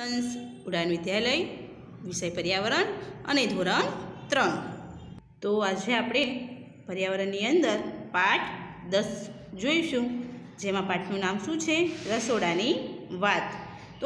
અંશ ઉડાન વિદ્યાલય વિષય પર્યાવરણ અને ધોરણ 3। તો આજે આપણે પર્યાવરણની અંદર પાઠ 10 જોઈશું, જેમાં પાઠનું નામ શું છે? રસોડાની વાત। તો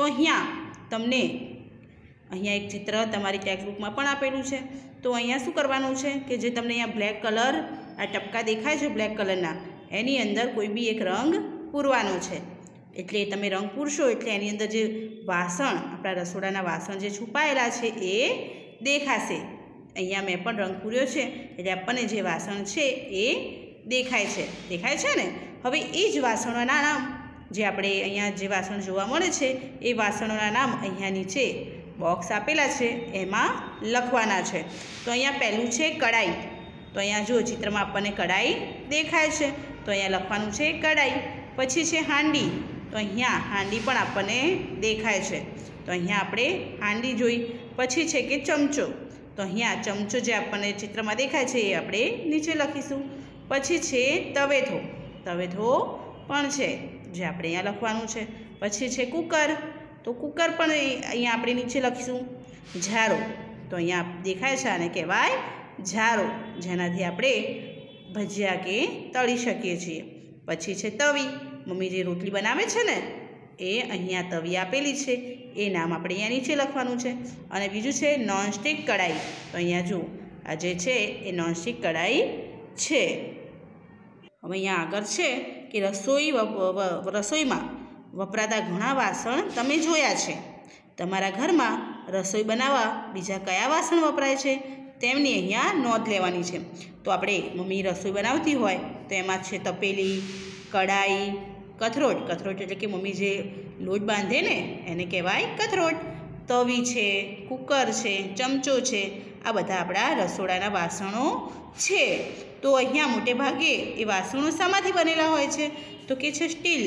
અહીંયા એક ચિત્ર તમારી ટેક્સ્ટબુકમાં પણ આપેલું છે। તો અહીંયા શું કરવાનું છે કે જે તમને અહીંયા બ્લેક કલર આ ટપકા દેખાય છે બ્લેક કલરના, એની અંદર કોઈ બી એક રંગ પૂરવાનો છે। એટલે તમે રંગ પૂરશો એટલે એની અંદર જે વાસણ, આપણા રસોડાના વાસણ જે છુપાયેલા છે એ દેખાશે। અહીંયા મેં પણ રંગ પૂર્યો છે એટલે આપણને જે વાસણ છે એ દેખાય છે ને। હવે એ જ વાસણોના નામ જે આપણે અહીંયા જે વાસણ જોવા મળે છે એ વાસણોના નામ અહીંયા નીચે બોક્સ આપેલા છે એમાં લખવાના છે। તો અહીંયા પહેલું છે કડાઈ। તો અહીંયા જો ચિત્રમાં આપણને કડાઈ દેખાય છે, તો અહીંયા લખવાનું છે કડાઈ। પછી છે હાંડી। તો અહીંયા હાંડી પણ આપણને દેખાય છે, તો અહીંયા આપણે હાંડી જોઈ। પછી છે કે ચમચો। તો અહીંયા ચમચો જે આપણને ચિત્રમાં દેખાય છે એ આપણે નીચે લખીશું। પછી છે તવેથો। તવેથો પણ છે જે આપણે અહીંયા લખવાનું છે। પછી છે કુકર। તો કુકર પણ અહીંયા આપણે નીચે લખીશું। ઝારો। તો અહીંયા દેખાય છે આને કહેવાય ઝારો, જેનાથી આપણે ભજીયા કે તળી શકીએ છીએ। પછી છે તવી। મમ્મી જે રોટલી બનાવે છે ને એ અહીંયા તવી આપેલી છે, એ નામ આપણે અહીંયા નીચે લખવાનું છે। અને બીજું છે નોનસ્ટિક કઢાઈ। તો અહીંયા જુઓ આ જે છે એ નોનસ્ટિક કઢાઈ છે। હવે અહીંયા આગળ છે કે રસોઈમાં વપરાતા ઘણા વાસણ તમે જોયા છે। તમારા ઘરમાં રસોઈ બનાવવા બીજા કયા વાસણ વપરાય છે તેમની અહીંયા નોંધ લેવાની છે। તો આપણે મમ્મી રસોઈ બનાવતી હોય તો એમાં છે તપેલી, કડાઈ, કથરોટ। કથરોટ એટલે કે મમ્મી જે લોટ બાંધે ને એને કહેવાય કથરોટ। તવી છે, કુકર છે, ચમચો છે, આ બધા આપણા રસોડાના વાસણો છે। તો અહીંયા મોટે ભાગે એ વાસણો શામાંથી બનેલા હોય છે? તો કે છે સ્ટીલ।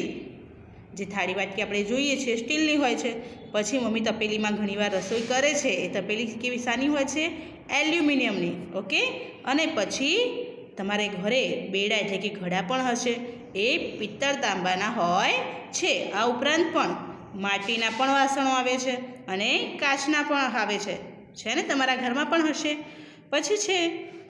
જે થાળી વાટકી આપણે જોઈએ છીએ સ્ટીલની હોય છે। પછી મમ્મી તપેલીમાં ઘણીવાર રસોઈ કરે છે, એ તપેલી કેવી શાની હોય છે? એલ્યુમિનિયમની। ઓકે। અને પછી તમારે ઘરે બેડા એટલે કે ઘડા પણ હશે, એ પિત્તળ તાંબાના હોય છે। આ ઉપરાંત પણ માટીના પણ વાસણો આવે છે અને કાચના પણ આવે છે ને? તમારા ઘરમાં પણ હશે। પછી છે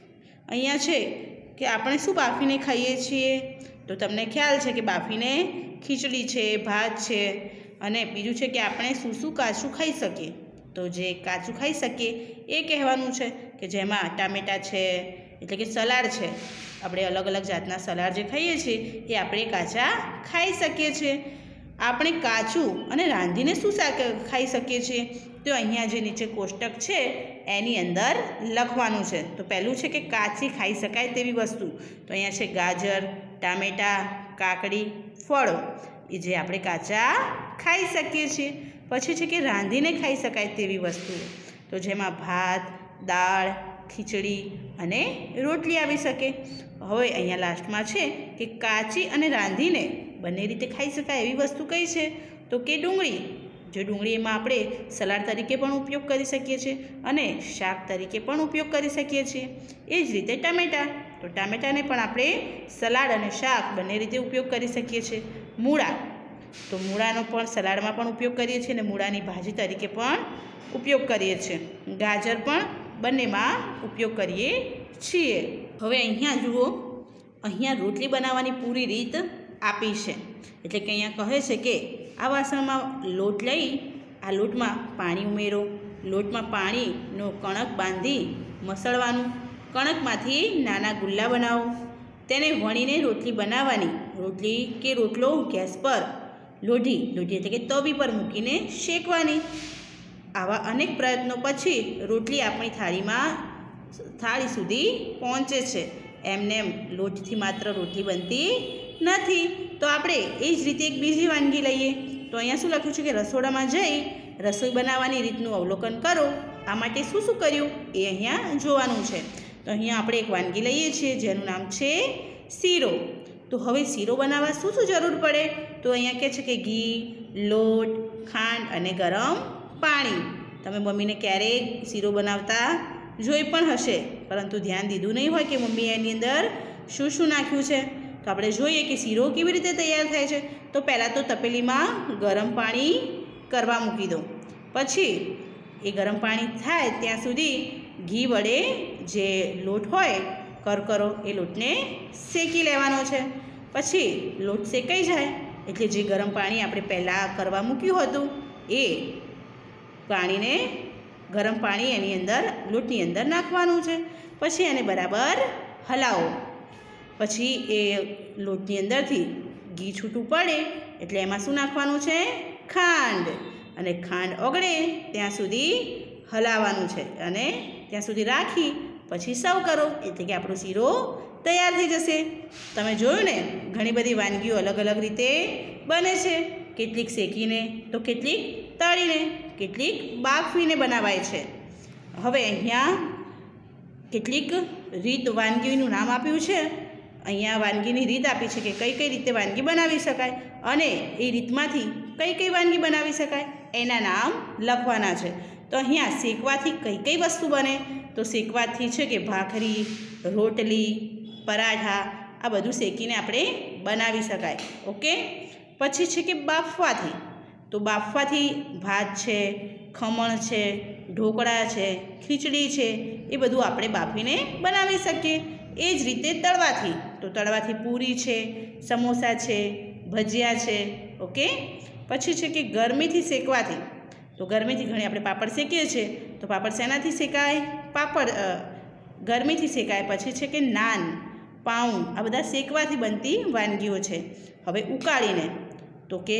અહીંયા છે કે આપણે શું બાફીને ખાઈએ છીએ? તો તમને ખ્યાલ છે કે બાફીને ખીચડી છે, ભાત છે, અને બીજું છે કે આપણે શું કાચું ખાઈ શકીએ? તો જે કાચું ખાઈ શકીએ એ કહેવાનું છે કે જેમાં ટામેટાં છે એટલે કે સલાડ છે, આપણે અલગ અલગ જાતના સલાડ જે ખાઈએ છીએ એ આપણે કાચા ખાઈ શકીએ છીએ। આપણે કાચું અને રાંધીને શું ખાઈ શકીએ છીએ? તો અહીંયા જે નીચે કોષ્ટક છે એની અંદર લખવાનું છે। તો પહેલું છે કે કાચી ખાઈ શકાય તેવી વસ્તુ। તો અહીંયા છે ગાજર, ટામેટાં, કાકડી, ફળો, એ જે આપણે કાચા ખાઈ શકીએ છીએ। પછી છે કે રાંધીને ખાઈ શકાય તેવી વસ્તુઓ, તો જેમાં ભાત, દાળ, ખીચડી અને રોટલી આવી શકે। હવે અહીંયા લાસ્ટમાં છે કે કાચી અને રાંધીને બંને રીતે ખાઈ શકાય એવી વસ્તુ કઈ છે? તો કે ડુંગળી। જે ડુંગળી એમાં આપણે સલાડ તરીકે પણ ઉપયોગ કરી શકીએ છીએ અને શાક તરીકે પણ ઉપયોગ કરી શકીએ છીએ। એ જ રીતે ટામેટાં। તો ટામેટાને પણ આપણે સલાડ અને શાક બંને રીતે ઉપયોગ કરી શકીએ છીએ। મૂળા। તો મૂળાનો પણ સલાડમાં પણ ઉપયોગ કરીએ છીએ અને મૂળાની ભાજી તરીકે પણ ઉપયોગ કરીએ છીએ। ગાજર પણ બંનેમાં ઉપયોગ કરીએ છીએ। હવે અહીંયા જુઓ, અહીંયા રોટલી બનાવવાની પૂરી રીત આપી છે। એટલે કે અહીંયા કહે છે કે આ વાસણમાં લોટ લઈ આ લોટમાં પાણી ઉમેરો, લોટમાં પાણીનો કણક બાંધી મસળવાનું, કણકમાંથી નાના ગુલ્લા બનાવો, તેને વણીને રોટલી બનાવવાની। રોટલી કે રોટલો ગેસ પર લોઢી એટલે કે તવી પર મૂકીને શેકવાની। આવા અનેક પ્રયત્નો પછી રોટલી આપણી થાળી સુધી પહોંચે છે। એમને લોટથી માત્ર રોટલી બનતી નથી। તો આપણે એ જ રીતે એક બીજી વાનગી લઈએ। તો અહીંયા શું લખ્યું છે કે રસોડામાં જઈ રસોઈ બનાવવાની રીતનું અવલોકન કરો। આ માટે શું કર્યું એ અહીંયા જોવાનું છે। તો અહીંયા આપણે એક વાનગી લઈએ છીએ જેનું નામ છે શીરો। તો હવે શીરો બનાવવા શું જરૂર પડે? તો અહીંયા કહે છે કે ઘી, લોટ, ખાંડ અને ગરમ પાણી। તમે મમ્મીને ક્યારેક શીરો બનાવતા જોઈ પણ હશે, પરંતુ ધ્યાન દીધું નહીં હોય કે મમ્મીએ એની અંદર શું નાખ્યું છે। તો આપણે જોઈએ કે શીરો કેવી રીતે તૈયાર થાય છે। તો પહેલાં તો તપેલીમાં ગરમ પાણી કરવા મૂકી દો, પછી એ ગરમ પાણી થાય ત્યાં સુધી ઘી વડે જે લોટ હોય કરકરો એ લોટને શેકી લેવાનો છે. પછી લોટ શેકાઈ જાય એટલે જે ગરમ પાણી આપણે પહેલાં કરવા મૂક્યું હતું એ પાણીને ગરમ પાણી એની અંદર લોટની અંદર નાખવાનું છે. પછી એને બરાબર હલાવો. પછી એ લોટની અંદરથી ઘી છૂટું પડે એટલે એમાં શું નાખવાનું છે? ખાંડ. અને ખાંડ ઓગળે ત્યાં સુધી હલાવવાનું છે અને ત્યાં સુધી રાખી પછી સર્વ કરો એટલે કે આપણો શીરો તૈયાર થઈ જશે. તમે જોયું ને, ઘણી બધી વાનગીઓ અલગ અલગ રીતે બને છે. કેટલીક શેકીને તો કેટલીક તળીને, કેટલીક બાફીને બનાવાય છે. હવે અહીંયા કેટલીક રીત વાનગીનું નામ આપ્યું છે. અહીંયા વાનગીની રીત આપી છે કે કઈ કઈ રીતે વાનગી બનાવી શકાય અને એ રીતમાંથી કઈ કઈ વાનગી બનાવી શકાય એના નામ લખવાના છે. તો અહીંયા શેકવાથી કઈ કઈ વસ્તુ બને? તો શેકવાથી છે કે ભાખરી, રોટલી, પરાઠા આ બધું શેકીને આપણે બનાવી શકાય. ઓકે. પછી છે કે બાફવાથી, તો બાફવાથી ભાત છે, ખમણ છે, ઢોકળા છે, ખીચડી છે એ બધું આપણે બાફીને બનાવી શકીએ. એ જ રીતે તળવાથી, તો તળવાથી પૂરી છે, સમોસા છે, ભજીયા છે. ઓકે. પછી છે કે ગરમીથી શેકવાથી, તો ગરમીથી ઘણી આપણે પાપડ શેકીએ છીએ, તો પાપડ શેનાથી શેકાય? પાપડ ગરમીથી શેકાય. પછી છે કે નાન, પાઉં આ બધા શેકવાથી બનતી વાનગીઓ છે. હવે ઉકાળીને, તો કે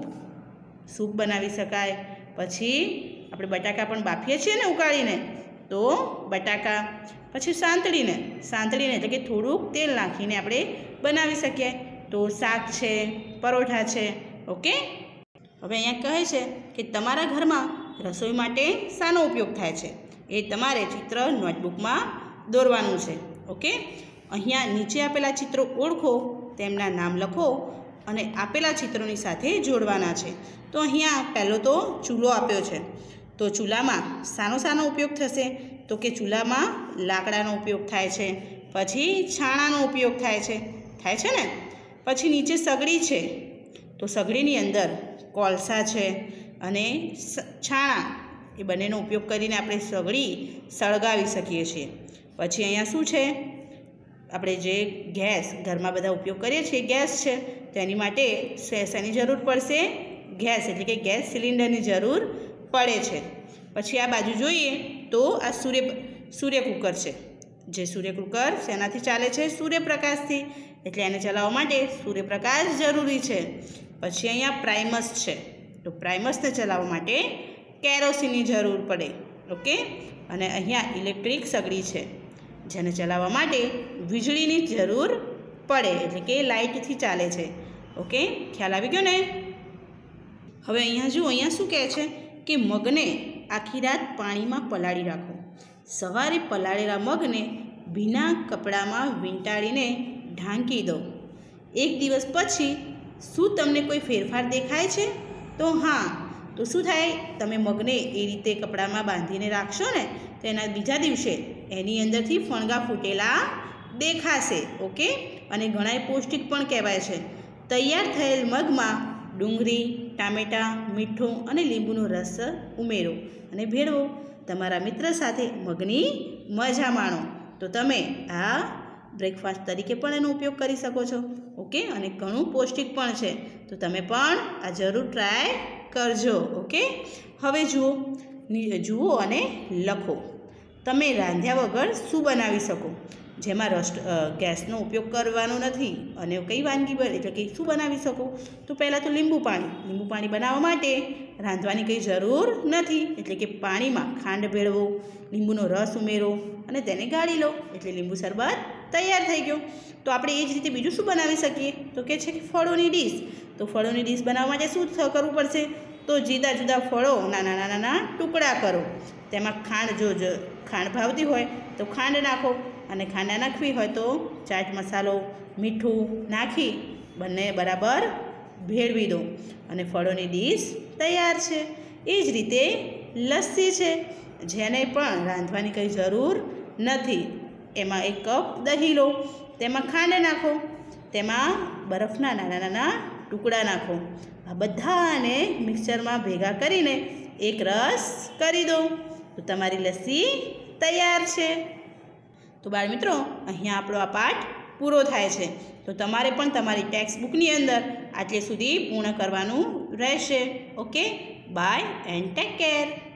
સૂપ બનાવી શકાય. પછી આપણે બટાકા પણ બાફીએ છીએ ને ઉકાળીને, તો બટાકા. પછી સાંતળીને એટલે કે થોડુંક તેલ નાખીને આપણે બનાવી શકીએ. તો શાક છે, પરોઠા છે. ઓકે. હવે અહીંયા કહે છે કે તમારા ઘરમાં રસોઈ માટે શાનો ઉપયોગ થાય છે એ તમારે ચિત્ર નોટબુકમાં દોરવાનું છે. ઓકે. અહીંયા નીચે આપેલા ચિત્રો ઓળખો, તેમના નામ લખો અને આપેલા ચિત્રોની સાથે જોડવાના છે. તો અહીંયા પહેલો તો ચૂલો આપ્યો છે. તો ચૂલામાં શાનો ઉપયોગ થશે? તો કે ચૂલામાં લાકડાનો ઉપયોગ થાય છે. પછી છાણાનો ઉપયોગ થાય છે ને. પછી નીચે સગડી છે, તો સગડીની અંદર કોલસા છે અને છાણા એ બંનેનો ઉપયોગ કરીને આપણે સગડી સળગાવી શકીએ છીએ. પછી અહીંયા શું છે? આપણે જે ગેસ ઘરમાં બધા ઉપયોગ કરીએ છીએ ગેસ છે, તો એની માટે શેની જરૂર પડશે? ગેસ એટલે કે ગેસ સિલિન્ડરની જરૂર પડે છે. પછી આ બાજુ જોઈએ તો આ સૂર્ય કુકર છે. જે સૂર્ય કુકર શેનાથી ચાલે છે? સૂર્યપ્રકાશથી. એટલે એને ચલાવવા માટે સૂર્યપ્રકાશ જરૂરી છે. પછી અહીંયા પ્રાઇમસ છે, તો પ્રાઇમસને ચલાવવા માટે કેરોસીનની જરૂર પડે. ઓકે. અને અહીંયા ઇલેક્ટ્રિક સગડી છે, જેને ચલાવવા માટે વીજળીની જરૂર પડે એટલે કે લાઇટથી ચાલે છે. ઓકે. ખ્યાલ આવી ગયો ને? હવે અહીંયા જુઓ, અહીંયા શું કહે છે કે મગને આખી રાત પાણીમાં પલાળી રાખો. સવારે પલાળેલા મગને ભીના કપડામાં વીંટાળીને ઢાંકી દો. એક દિવસ પછી શું તમને કોઈ ફેરફાર દેખાય છે? તો હા. તો શું થાય? તમે મગને એ રીતે કપડામાં બાંધીને રાખશો ને, તો એના બીજા દિવસે એની અંદરથી ફણગા ફૂટેલા દેખાશે. ઓકે. અને ઘણાય પૌષ્ટિક પણ કહેવાય છે. તૈયાર થયેલ મગમાં ડુંગળી, ટામેટાં, મીઠું અને લીંબુનો રસ ઉમેરો અને ભેળવો. તમારા મિત્ર સાથે મગની મજા માણો. તો તમે આ બ્રેકફાસ્ટ તરીકે પણ એનો ઉપયોગ કરી શકો છો. ઓકે. અને ઘણું પૌષ્ટિક પણ છે, તો તમે પણ આ જરૂર ટ્રાય કરજો. ઓકે. હવે જુઓ અને લખો. તમે રાંધ્યા વગર શું બનાવી શકો? જેમાં ગેસનો ઉપયોગ કરવાનો નથી અને કઈ વાનગી એટલે કે શું બનાવી શકો? તો પહેલાં તો લીંબુ પાણી બનાવવા માટે રાંધવાની કંઈ જરૂર નથી. એટલે કે પાણીમાં ખાંડ ભેળવો, લીંબુનો રસ ઉમેરો અને તેને ગાળી લો એટલે લીંબુ શરબત તૈયાર થઈ ગયો. તો આપણે એ જ રીતે બીજું શું બનાવી શકીએ? તો કે છે કે ફળોની ડીશ. તો ફળોની ડીશ બનાવવા માટે શું કરવું પડશે? તો જુદા જુદા ફળો નાના ટુકડા કરો. તેમાં ખાંડ ભાવતી હોય તો ખાંડ નાખો, અને ખાંડ ના નાખવી હોય તો ચાટ મસાલો, મીઠું નાખી બંને બરાબર ભેળવી દો અને ફળોની ડીશ તૈયાર છે. એ જ રીતે લસ્સી છે, જેને પણ રાંધવાની કંઈ જરૂર નથી. એમાં 1 કપ દહીં લો, તેમાં ખાંડ નાખો, તેમાં બરફના નાના ટુકડા નાખો. આ બધાને મિક્સરમાં ભેગા કરીને એક રસ કરી દો તો તમારી લસ્સી તૈયાર છે. તો બાળમિત્રો, અહીંયા આપણો આ પાઠ પૂરો થાય છે. તો તમારે પણ તમારી ટેક્સ્ટ બુકની અંદર આટલે સુધી પૂર્ણ કરવાનું રહેશે. Okay, bye and take care.